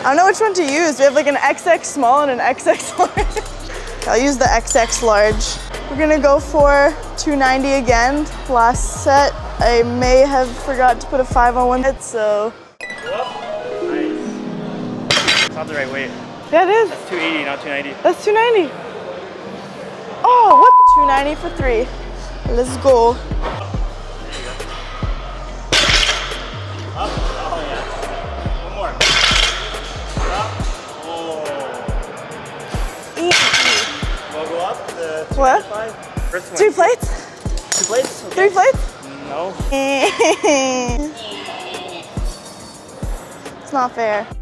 don't know which one to use. We have like an XX small and an XX large. I'll use the XX large. We're gonna go for 290 again. Last set, I may have forgot to put a 5 on one hit, so. Nice. It's not the right weight. Yeah, it is. That's 280, not 290. That's 290. Oh, what? 290 for 3. Let's go. There you go. Up. Oh, yeah. One more. Up. Oh. Easy. We'll go up to 295. What? First one. 2 plates? 2 plates? Okay. 3 plates? No. It's not fair.